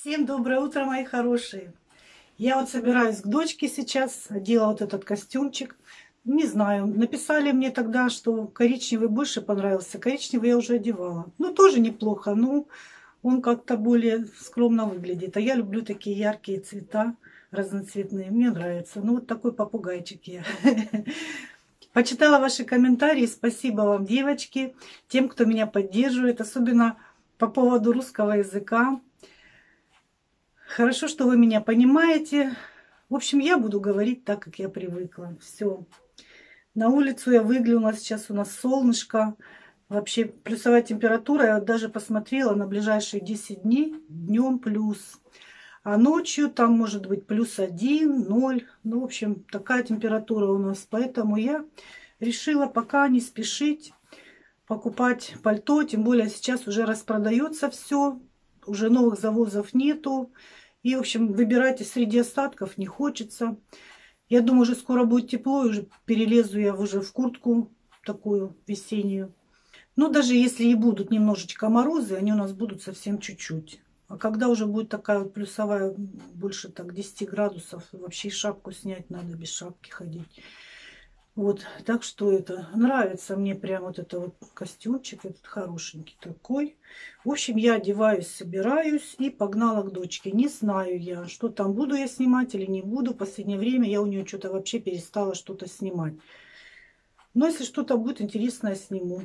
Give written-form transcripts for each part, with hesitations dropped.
Всем доброе утро, мои хорошие. Я вот собираюсь к дочке сейчас, одела вот этот костюмчик. Не знаю, написали мне тогда, что коричневый больше понравился. Коричневый я уже одевала. Ну, тоже неплохо, но он как-то более скромно выглядит. А я люблю такие яркие цвета, разноцветные. Мне нравится. Ну, вот такой попугайчик я. Почитала ваши комментарии. Спасибо вам, девочки, тем, кто меня поддерживает, особенно по поводу русского языка. Хорошо, что вы меня понимаете. В общем, я буду говорить так, как я привыкла. Все. На улицу я выглянула. Сейчас у нас солнышко. Вообще плюсовая температура. Я даже посмотрела на ближайшие 10 дней. Днем плюс. А ночью там может быть +1, 0. Ну, в общем, такая температура у нас. Поэтому я решила пока не спешить покупать пальто. Тем более сейчас уже распродается все. Уже новых завозов нету. И, в общем, выбирайте среди остатков не хочется. Я думаю, уже скоро будет тепло, и уже перелезу я уже в куртку такую весеннюю. Но даже если и будут немножечко морозы, они у нас будут совсем чуть-чуть. А когда уже будет такая вот плюсовая, больше так 10 градусов, вообще шапку снять надо, без шапки ходить. Вот, так что это нравится мне прям вот это вот костюмчик, этот хорошенький такой. В общем, я одеваюсь, собираюсь и погнала к дочке. Не знаю я, что там, буду я снимать или не буду. В последнее время я у нее что-то вообще перестала что-то снимать. Но если что-то будет интересное, сниму.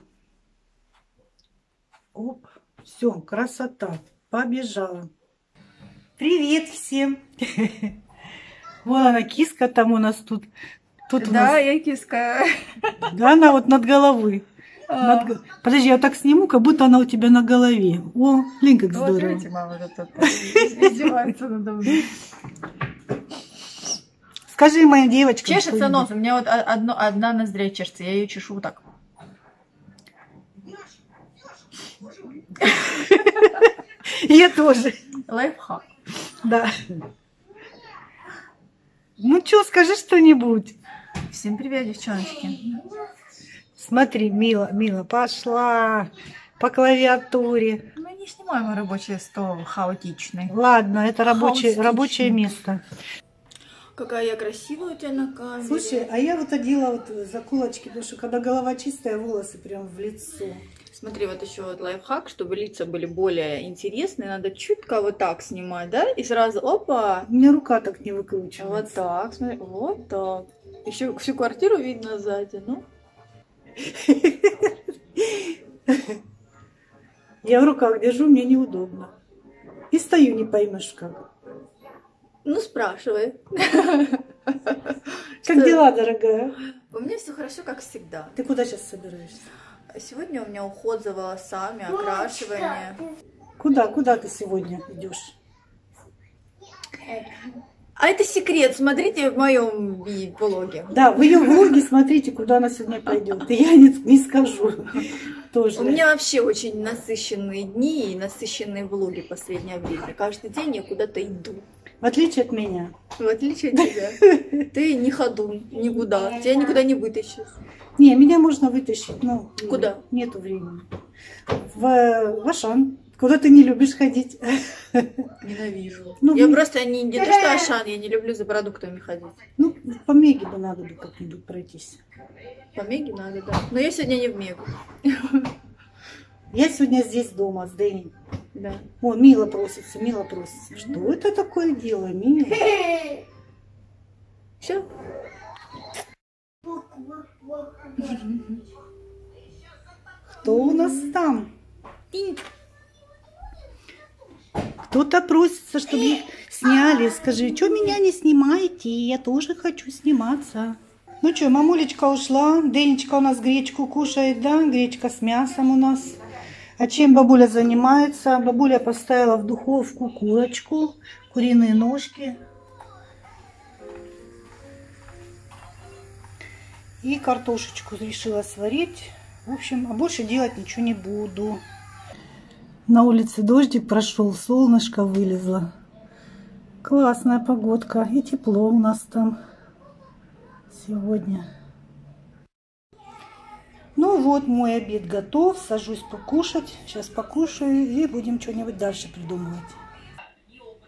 Оп, все, красота, побежала. Привет всем! Вон она, киска там у нас тут. Тут да, нас... я киска. Да, она вот над головой. Подожди, я так сниму, как будто она у тебя на голове. О, блин, как здорово. Вот видите, мама издевается надо мной. Скажи моим девочкам. Чешется нос. У меня вот одна ноздря чешется. Я ее чешу вот так. Я тоже. Лайфхак. Да. Ну что, скажи что-нибудь. Всем привет, девчоночки. Смотри, Мила пошла по клавиатуре. Мы не снимаем рабочий стол хаотичный. Ладно, это рабочее место. Какая я красивая у тебя на камере. Слушай, а я вот одела вот заколочки, потому что когда голова чистая, волосы прям в лицо. Смотри, вот еще вот лайфхак, чтобы лица были более интересные, надо чутко вот так снимать, да? И сразу, опа! У меня рука так не выкручивается. Вот так, смотри, вот так. Еще всю квартиру видно сзади, ну? Я в руках держу, мне неудобно. И стою, не поймешь как. Ну, спрашивай. Как дела, дорогая? У меня все хорошо, как всегда. Ты куда сейчас собираешься? Сегодня у меня уход за волосами, окрашивание. Куда ты сегодня идешь? А это секрет, смотрите в моем блоге. Да, в ее блоге смотрите, куда она сегодня пойдет. И я не скажу тоже. У меня вообще очень насыщенные дни и насыщенные влоги в последнее время. Каждый день я куда-то иду. В отличие от меня. В отличие от тебя. Ты не ходун, никуда. Тебя никуда не вытащишь. Не, меня можно вытащить, но куда? Нету времени. В Ашан. Куда ты не любишь ходить? Ненавижу. Ну, я просто не то, что Ашан, я не люблю за продуктами ходить. Ну, по Меге бы надо бы как-нибудь пройтись. По Меге надо, да. Но я сегодня не в Мегу. Я сегодня здесь дома с Дэнни. Да. О, Мила просится. Что это такое дело, Мила? Все. Кто у нас там? Кто-то просится, чтобы их сняли. Скажи, что меня не снимаете? Я тоже хочу сниматься. Ну что, мамулечка ушла. Денечка у нас гречку кушает, да? Гречка с мясом у нас. А чем бабуля занимается? Бабуля поставила в духовку курочку, куриные ножки. И картошечку решила сварить. В общем, а больше делать ничего не буду. На улице дождик прошел, солнышко вылезло. Классная погодка. И тепло у нас там сегодня. Ну вот, мой обед готов. Сажусь покушать. Сейчас покушаю и будем что-нибудь дальше придумывать.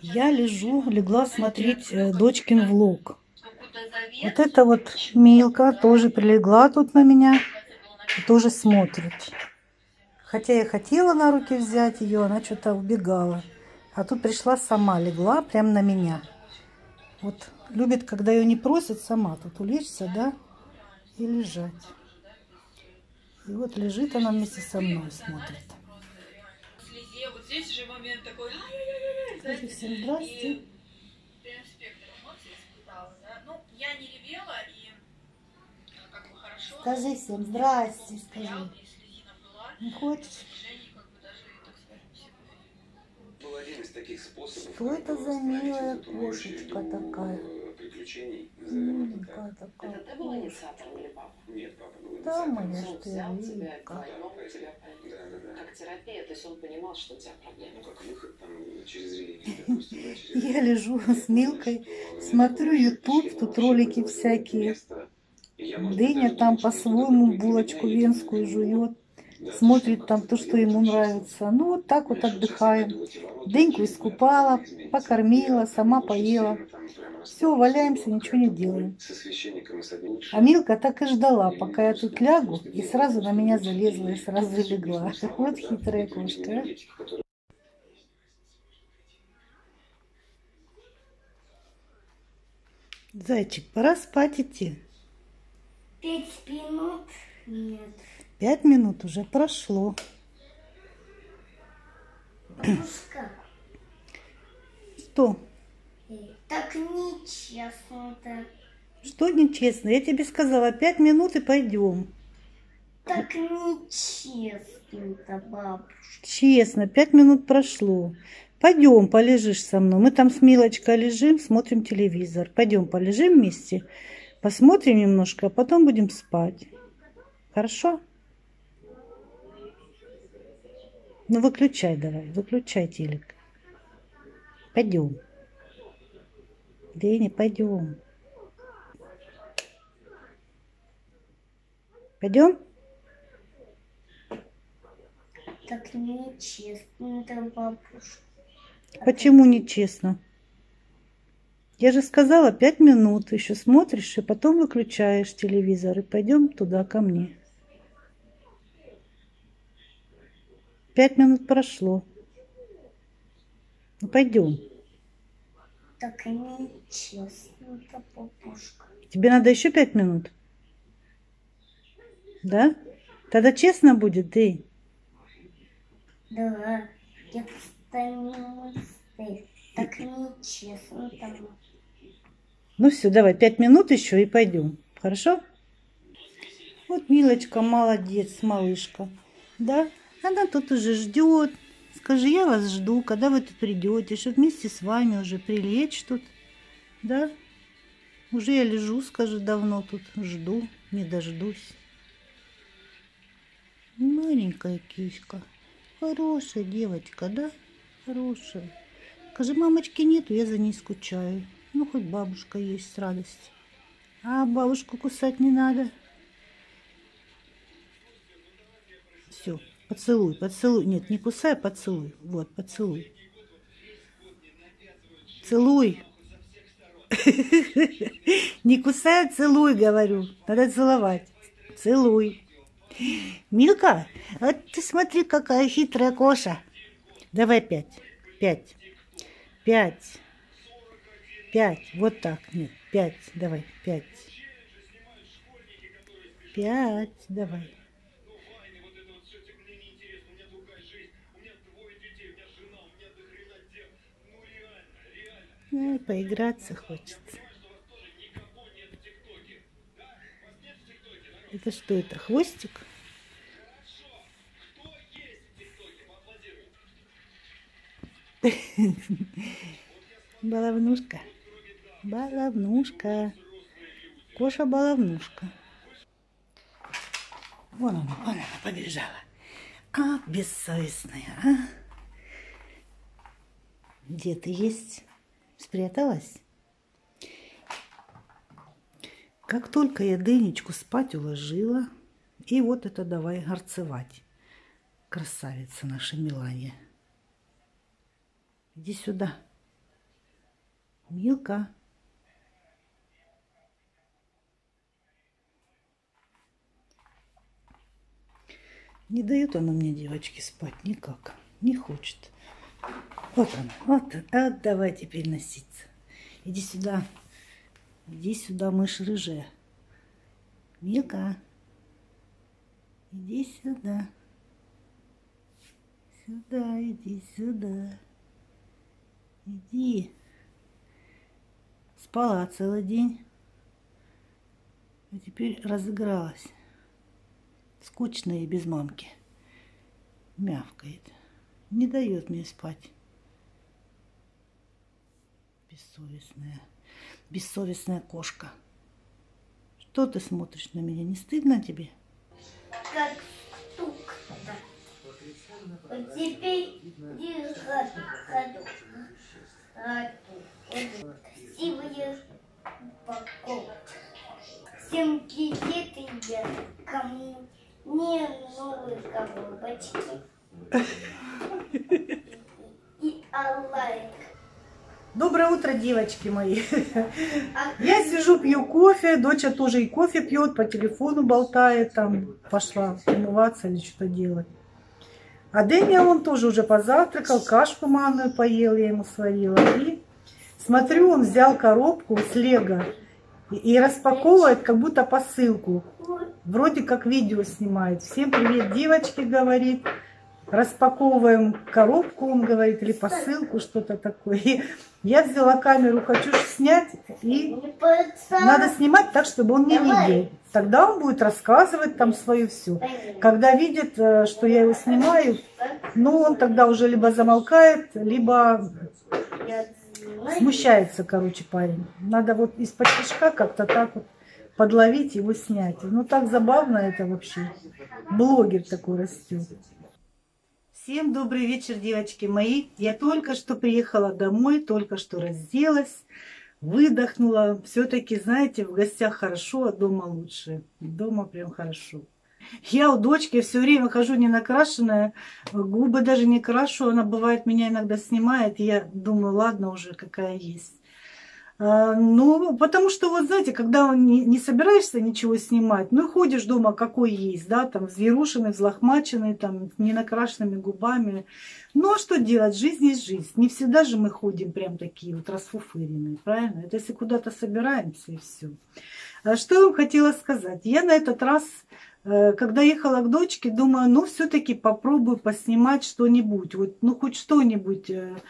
Я легла смотреть дочкин влог. Вот это вот Милка тоже прилегла тут на меня и тоже смотрит. Хотя я хотела на руки взять ее, она что-то убегала. А тут пришла сама, легла прямо на меня. Вот любит, когда ее не просят, сама тут улечься, да, и лежать. И вот лежит она вместе со мной, смотрит. Вот здесь же момент такой. Скажи всем здрасте. Прям спектр эмоций испытала, да? Ну, я не ревела, и как бы хорошо. Скажи всем здрасте, скажи. И слезина была. Не хочешь? Движений как бы даже, так скажем, психофизии. Был один из таких способов. Что это за милая кошечка такая? Приключений. Миленькая такая. Это ты был инициатором или папа? Нет, папа был Да, инициатором. моя Он взял тебя, Штеринка. твоем тебя Да. как терапия, то есть он понимал, что у тебя Ну, проблемы. как выход там через религию, допустим, да, через... Я лежу с Милкой, смотрю YouTube, тут ролики всякие. Дыня там по-своему булочку венскую жует. Смотрит там то, что ему нравится. Ну, вот так вот отдыхаем. Дыньку искупала, покормила, сама поела. Все, валяемся, ничего не делаем. А Милка так и ждала, пока я тут лягу, и сразу на меня залезла и сразу легла. Вот хитрая кошка, а? Зайчик, пора спать идти. 5 минут? Нет. 5 минут уже прошло. Бабушка, Что? так нечестно-то. Что нечестно? Я тебе сказала, 5 минут и пойдем. Так нечестно-то, бабушка. Честно, 5 минут прошло. Пойдем, полежишь со мной. Мы там с Милочкой лежим, смотрим телевизор. Пойдем, полежим вместе, посмотрим немножко, а потом будем спать. Хорошо? Ну, выключай давай, выключай телек. Пойдем. Деня, пойдем. Пойдем? Так нечестно-то, бабушка. Почему нечестно? Я же сказала, 5 минут. Еще смотришь, и потом выключаешь телевизор. И пойдем туда, ко мне. 5 минут прошло. Ну, пойдем. Так нечестно-то, бабушка. Тебе надо еще 5 минут? Да? Тогда честно будет, ты? Да, я встану стоять. Так нечестно-то. Ну все, давай, 5 минут еще и пойдем. Хорошо? Вот Милочка, молодец, малышка. Да? Она тут уже ждет. Скажи, я вас жду, когда вы тут придете, чтобы вместе с вами уже прилечь тут. Да? Уже я лежу, скажи, давно тут жду, не дождусь. Маленькая киська. Хорошая девочка, да? Хорошая. Скажи, мамочки нету, я за ней скучаю. Ну, хоть бабушка есть с радостью. А бабушку кусать не надо. Все, поцелуй, поцелуй. Нет, не кусай, а поцелуй. Вот, поцелуй. Целуй. Не кусай, а целуй, говорю. Надо целовать. Целуй. Милка, вот ты смотри, какая хитрая коша. Давай 5. 5. 5. 5. Вот так. Нет, 5. Давай, 5. 5. Давай. Поиграться хочется. Это что это? Хвостик? Баловнушка. Баловнушка. Коша-баловнушка. Вон она побежала. А, бессовестная, а? Где ты есть? Спряталась? Как только я Дынечку спать уложила, и вот это давай горцевать. Красавица наша Миланья. Иди сюда. Милка. Не дает она мне, девочки, спать никак. Не хочет. Вот она. Вот. А давай теперь носиться. Иди сюда. Иди сюда, мышь рыжая. Милка. Иди сюда. Сюда, иди сюда. Иди. Спала целый день. А теперь разыгралась. Скучно ей без мамки. Мявкает. Не дает мне спать. Бессовестная. Бессовестная кошка. Что ты смотришь на меня? Не стыдно тебе? Как стук-то. Вот теперь иди ходу. Красивые упаковки. Всем кредиты я кому не новые коробочки. И лайк. Доброе утро, девочки мои. Я сижу, пью кофе. Доча тоже и кофе пьет, по телефону болтает. Там пошла умываться или что-то делать. А Дэня, он тоже уже позавтракал, кашку манную поел, я ему сварила. И смотрю, он взял коробку с лего и распаковывает как будто посылку. Вроде как видео снимает. Всем привет, девочки, говорит. Распаковываем коробку, он говорит, или посылку, что-то такое. И я взяла камеру, хочу снять, и надо снимать так, чтобы он не видел. Тогда он будет рассказывать там свое все. Когда видит, что я его снимаю, ну, он тогда уже либо замолкает, либо смущается, короче, парень. Надо вот из-под тишка как-то так вот подловить, его снять. Ну, так забавно это вообще. Блогер такой растет. Всем добрый вечер, девочки мои. Я только что приехала домой, только что разделась, выдохнула. Все-таки, знаете, в гостях хорошо, а дома лучше. Дома прям хорошо. Я у дочки все время хожу не накрашенная, губы даже не крашу. Она бывает меня иногда снимает, и я думаю, ладно уже, какая есть. Ну, потому что, вот знаете, когда не собираешься ничего снимать, ну, ходишь дома какой есть, да, там, взъерушенный, взлохмаченный, там, не накрашенными губами. Ну, а что делать? Жизнь есть жизнь. Не всегда же мы ходим прям такие вот расфуфыренные, правильно? Это если куда-то собираемся и все. Что я вам хотела сказать? Я на этот раз, когда ехала к дочке, думаю, ну, все-таки попробую поснимать что-нибудь, вот, ну, хоть что-нибудь.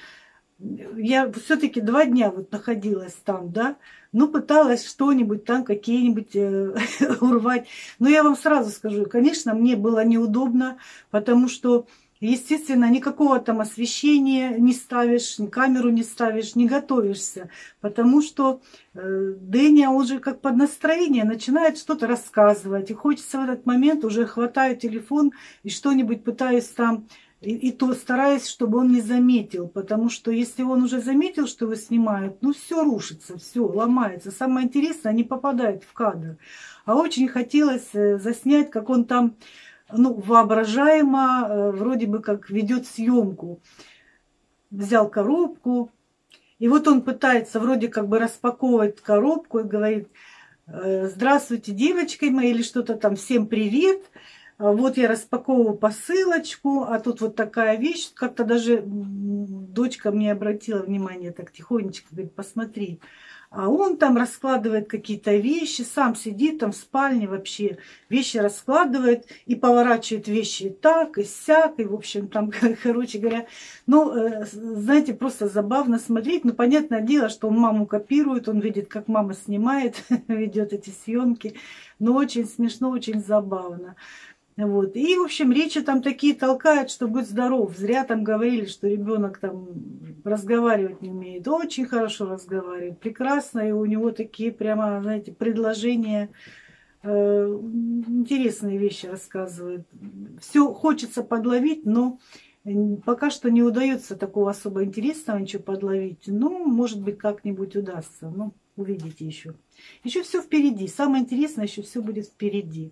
Я все-таки 2 дня вот находилась там, да, ну, пыталась что-нибудь там, какие-нибудь урвать. Но я вам сразу скажу, конечно, мне было неудобно, потому что, естественно, никакого там освещения не ставишь, камеру не ставишь, не готовишься, потому что Дэня уже как под настроение начинает что-то рассказывать, и хочется в этот момент уже хватаю телефон и что-нибудь пытаюсь там. И то стараюсь, чтобы он не заметил, потому что если он уже заметил, что его снимают, ну все рушится, все ломается. Самое интересное, не попадает в кадр. А очень хотелось заснять, как он там, ну, воображаемо, вроде бы как ведет съемку. Взял коробку, и вот он пытается вроде как бы распаковывать коробку и говорит: здравствуйте, девочки мои, или что-то там, всем привет. Вот я распаковываю посылочку, а тут вот такая вещь. Как-то даже дочка мне обратила внимание так тихонечко, говорит, посмотри. А он там раскладывает какие-то вещи, сам сидит там в спальне вообще, вещи раскладывает и поворачивает вещи так, и сяк, и в общем там, короче говоря, ну, знаете, просто забавно смотреть. Ну, понятное дело, что он маму копирует, он видит, как мама снимает, ведет эти съемки, но очень смешно, очень забавно. Вот. И, в общем, речи там такие толкают, что будь здоров. Зря там говорили, что ребенок там разговаривать не умеет. Очень хорошо разговаривает, прекрасно. И у него такие прямо, знаете, предложения, интересные вещи рассказывает. Все хочется подловить, но пока что не удается такого особо интересного ничего подловить. Ну, может быть, как-нибудь удастся. Ну, увидите еще. Еще все впереди. Самое интересное, еще все будет впереди.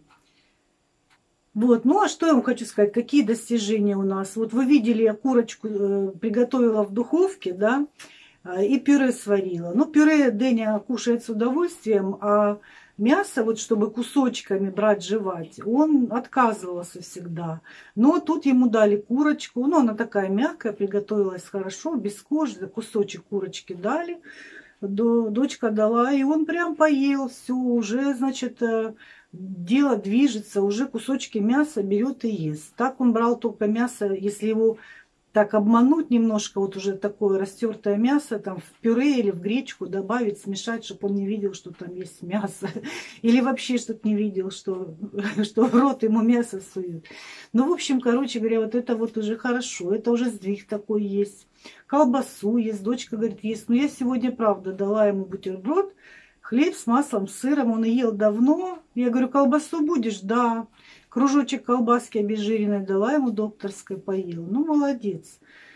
Вот, ну а что я вам хочу сказать, какие достижения у нас? Вот вы видели, я курочку приготовила в духовке, да, И пюре сварила. Ну, пюре Дэня кушает с удовольствием, а мясо, вот чтобы кусочками брать, жевать, он отказывался всегда. Но тут ему дали курочку, ну, она такая мягкая, приготовилась хорошо, без кожи, кусочек курочки дали. Дочка дала, и он прям поел, все, уже, значит, дело движется, уже кусочки мяса берет и ест. Так он брал только мясо, если его так обмануть немножко, вот уже такое растертое мясо, там в пюре или в гречку добавить, смешать, чтобы он не видел, что там есть мясо. Или вообще, чтобы не видел, что в рот ему мясо суют. Ну, в общем, короче говоря, вот это вот уже хорошо, это уже сдвиг такой есть. Колбасу есть, дочка говорит, есть. Но я сегодня, правда, дала ему бутерброд, хлеб с маслом, с сыром, он и ел давно. Я говорю, колбасу будешь? Да. Кружочек колбаски обезжиренной дала ему, докторской поел. Ну, молодец.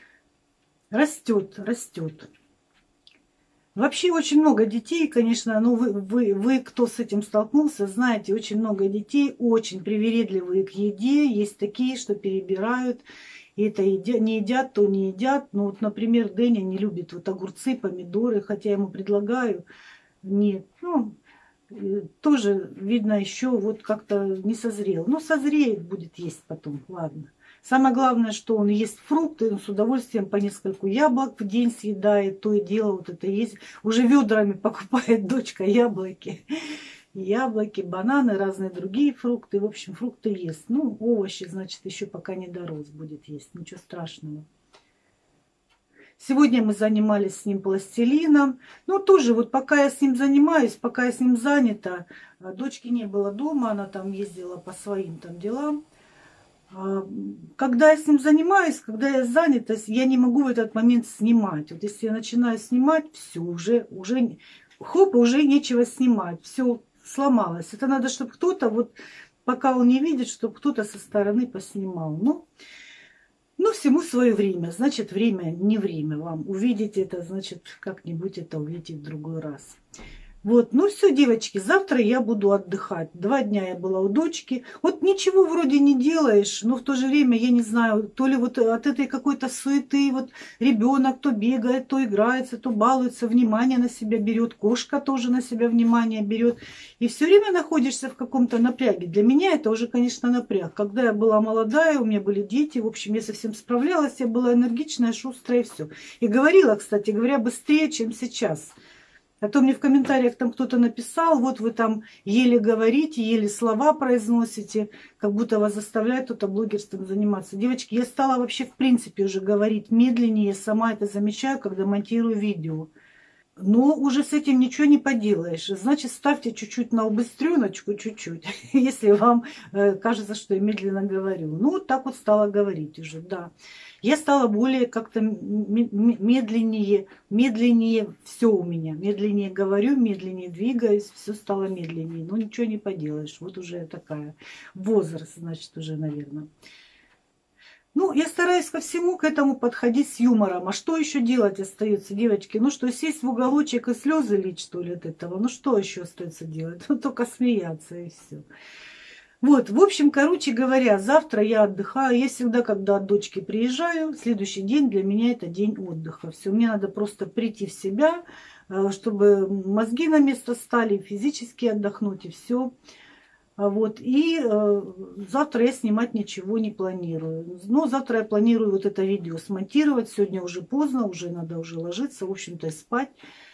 Растет, растет. Вообще очень много детей, конечно, ну вы, кто с этим столкнулся, знаете, очень много детей, очень привередливые к еде. Есть такие, что перебирают. И это не едят, то не едят. Ну, вот, например, Дэня не любит вот огурцы, помидоры, хотя я ему предлагаю. Нет, ну, тоже, видно, еще вот как-то не созрел. Но созреет, будет есть потом, ладно. Самое главное, что он ест фрукты, он с удовольствием по нескольку яблок в день съедает, то и дело вот это есть. Уже ведрами покупает дочка яблоки. Яблоки, бананы, разные другие фрукты. В общем, фрукты ест. Ну, овощи, значит, еще пока не дорос, будет есть. Ничего страшного. Сегодня мы занимались с ним пластилином. Ну, тоже вот пока я с ним занимаюсь, пока я с ним занята, дочки не было дома, она там ездила по своим там делам. Когда я с ним занимаюсь, когда я занята, я не могу в этот момент снимать. Вот если я начинаю снимать, все, уже хоп, уже нечего снимать. Все сломалось. Это надо, чтобы кто-то, вот пока он не видит, чтобы кто-то со стороны поснимал. Ну, всему свое время. Значит, время не время вам. Увидеть это, значит, как-нибудь это увидеть в другой раз. Вот, ну все, девочки, завтра я буду отдыхать. 2 дня я была у дочки. Вот ничего вроде не делаешь, но в то же время, я не знаю, то ли вот от этой какой-то суеты, вот ребенок то бегает, то играется, то балуется, внимание на себя берет, кошка тоже на себя внимание берет. И все время находишься в каком-то напряге. Для меня это уже, конечно, напряг. Когда я была молодая, у меня были дети, в общем, я совсем справлялась, я была энергичная, шустрая и все. И говорила, кстати говоря, быстрее, чем сейчас. А то мне в комментариях там кто-то написал, вот вы там еле говорите, еле слова произносите, как будто вас заставляют кто-то блогерством заниматься. Девочки, я стала вообще в принципе уже говорить медленнее, сама это замечаю, когда монтирую видео. Но уже с этим ничего не поделаешь. Значит, ставьте чуть-чуть на убыстреночку, чуть-чуть, если вам кажется, что я медленно говорю. Ну, вот так вот стала говорить уже, да. Я стала более как-то медленнее все у меня. Медленнее говорю, медленнее двигаюсь, все стало медленнее. Ну, ничего не поделаешь. Вот уже такая возраст, значит, уже, наверное. Ну, я стараюсь ко всему к этому подходить с юмором. А что еще делать остается, девочки? Ну что, сесть в уголочек и слезы лить, что ли, от этого? Ну, что еще остается делать? Ну, только смеяться и все. Вот, в общем, короче говоря, завтра я отдыхаю. Я всегда, когда от дочки приезжаю, следующий день для меня это день отдыха. Все, мне надо просто прийти в себя, чтобы мозги на место стали, физически отдохнуть и все. Вот, и завтра я снимать ничего не планирую. Но завтра я планирую вот это видео смонтировать. Сегодня уже поздно, уже надо уже ложиться, в общем-то, спать.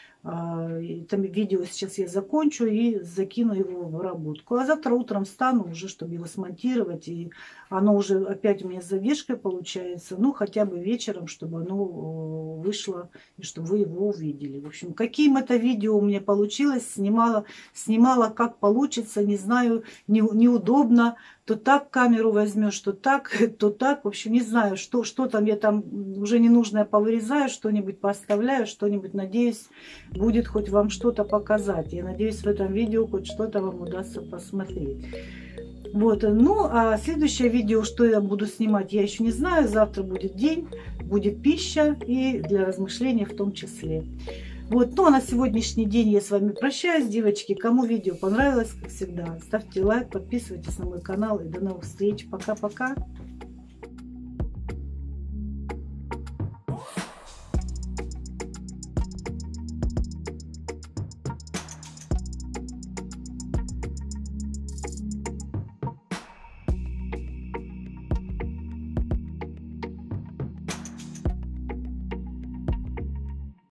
Там видео сейчас я закончу и закину его в работку. А завтра утром встану уже, чтобы его смонтировать. И оно уже опять у меня с задержкой получается. Ну, хотя бы вечером, чтобы оно вышло и чтобы вы его увидели. В общем, каким это видео у меня получилось, снимала как получится, не знаю, неудобно. То так камеру возьмешь, то так. В общем, не знаю, что там я там уже ненужное повырезаю, что-нибудь поставляю, что-нибудь, надеюсь, будет хоть вам что-то показать. Я надеюсь, в этом видео хоть что-то вам удастся посмотреть. Вот, ну, а следующее видео, что я буду снимать, я еще не знаю. Завтра будет день, будет пища и для размышления в том числе. Вот, ну а на сегодняшний день я с вами прощаюсь, девочки. Кому видео понравилось, как всегда, ставьте лайк, подписывайтесь на мой канал и до новых встреч. Пока-пока.